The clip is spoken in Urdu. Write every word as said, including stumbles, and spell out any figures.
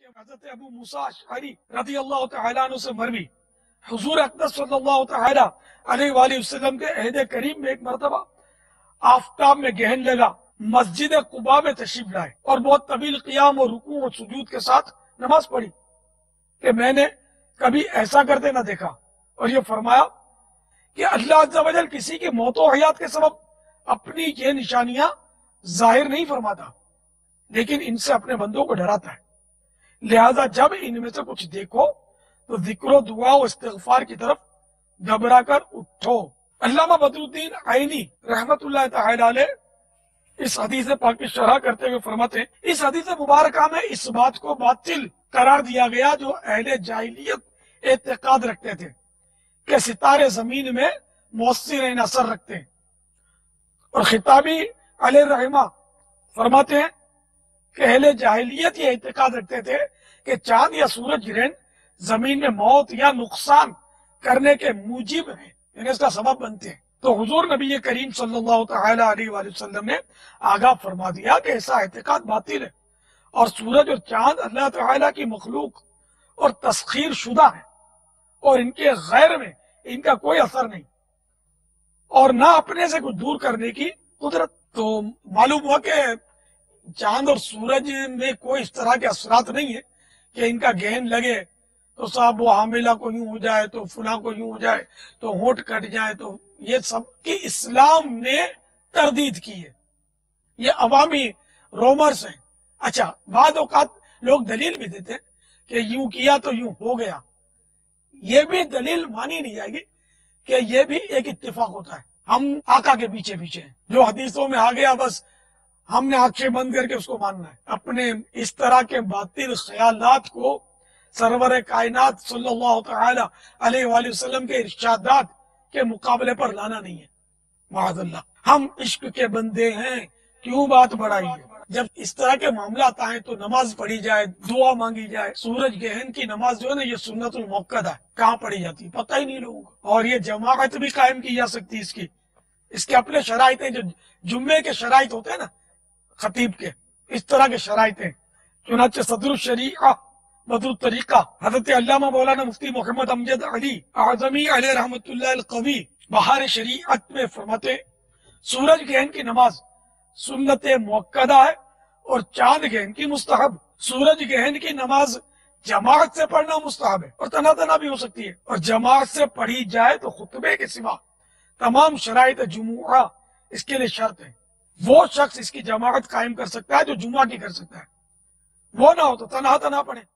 کہ حضرت ابو موسیٰ اشعری رضی اللہ تعالیٰ عنہ سے مروی حضور اقدس صلی اللہ تعالیٰ علیہ وآلہ وسلم کے عہد کریم میں ایک مرتبہ آفتاب میں گہن لگا مسجد قباء میں تشریف لائے اور بہت طویل قیام اور رکوع اور سجود کے ساتھ نماز پڑھی کہ میں نے کبھی ایسا کرتے نہ دیکھا، اور یہ فرمایا کہ اللہ عز و جل کسی کی موت و حیات کے سبب اپنی یہ نشانیاں ظاہر نہیں فرماتا، لیکن ان سے اپنے بندوں کو ڈراتا ہے، لہذا جب ان میں سے کچھ دیکھو تو ذکر و دعا و استغفار کی طرف گھبرا کر اٹھو۔ علامہ بدر الدین عینی رحمت اللہ تعالی علیہ اس حدیث پاک کی شرح کرتے ہوئے فرماتے ہیں اس حدیث مبارکہ میں اس بات کو باطل قرار دیا گیا جو اہل جاہلیت اعتقاد رکھتے تھے کہ ستارے زمین میں مؤثر اثر رکھتے ہیں، اور خطابی علیہ رحمہ فرماتے ہیں کہ اہل جاہلیت یہ اعتقاد رکھتے تھے کہ چاند یا سورج گرہن زمین میں موت یا نقصان کرنے کے موجب ہیں، یعنی اس کا سبب بنتے ہیں۔ تو حضور نبی کریم صلی اللہ تعالی علیہ وآلہ وسلم نے آگاہ فرما دیا کہ ایسا اعتقاد باطل ہے، اور سورج اور چاند اللہ تعالی کی مخلوق اور تسخیر شدہ ہے، اور ان کے غیر میں ان کا کوئی اثر نہیں، اور نہ اپنے سے کچھ دور کرنے کی قدرت۔ تو معلوم ہوا کہ چاند اور سورج میں کوئی اس طرح کے اثرات نہیں ہے کہ ان کا گہن لگے تو صاحب وہ حاملہ کو یوں ہو جائے تو فلاں کو یوں ہو جائے تو ہونٹ کٹ جائے، تو یہ سب کی اسلام نے تردید کی ہے، یہ عوامی رومرز ہیں۔ اچھا، بعض اوقات لوگ دلیل بھی دیتے ہیں کہ یوں کیا تو یوں ہو گیا، یہ بھی دلیل مانی نہیں جائے گی کہ یہ بھی ایک اتفاق ہوتا ہے۔ ہم آقا کے پیچھے پیچھے ہیں، جو حدیثوں میں آ گیا بس ہم نے آنکھیں بند کر کے اس کو ماننا ہے، اپنے اس طرح کے باطل خیالات کو سرور کائنات صلی اللہ تعالی علیہ وآلہ وسلم کے ارشادات کے مقابلے پر لانا نہیں ہے۔ معاذ اللہ، ہم عشق کے بندے ہیں، کیوں بات بڑھائی ہے؟ جب اس طرح کے معاملات آئیں تو نماز پڑھی جائے، دعا مانگی جائے۔ سورج گہن کی نماز جو ہے نا، یہ سنت المؤکدہ ہے، کہاں پڑھی جاتی پتہ ہی نہیں لوگوں کو، اور یہ جماعت بھی قائم کی جا سکتی اس کی اس کے اپنے شرائط ہیں، جو جمعے کے شرائط ہوتے ہیں نا خطیب کے، اس طرح کے شرائط ہیں۔ چنانچہ صدر الشریعہ بدر الطریقہ حضرت علامہ مولانا مفتی محمد امجد علی اعظمی علیہ رحمت اللہ القوی بہار شریعت میں فرماتے ہیں سورج گہن کی نماز سنت مؤکدہ ہے اور چاند گہن کی مستحب۔ سورج گہن کی نماز جماعت سے پڑھنا مستحب ہے اور تنہا تنہا بھی ہو سکتی ہے، اور جماعت سے پڑھی جائے تو خطبے کے سوا تمام شرائط جمعہ اس کے لیے شرط ہے۔ وہ شخص اس کی جماعت قائم کر سکتا ہے جو جمعہ کی کر سکتا ہے، وہ نہ ہو تو تنہا تنہا پڑھے۔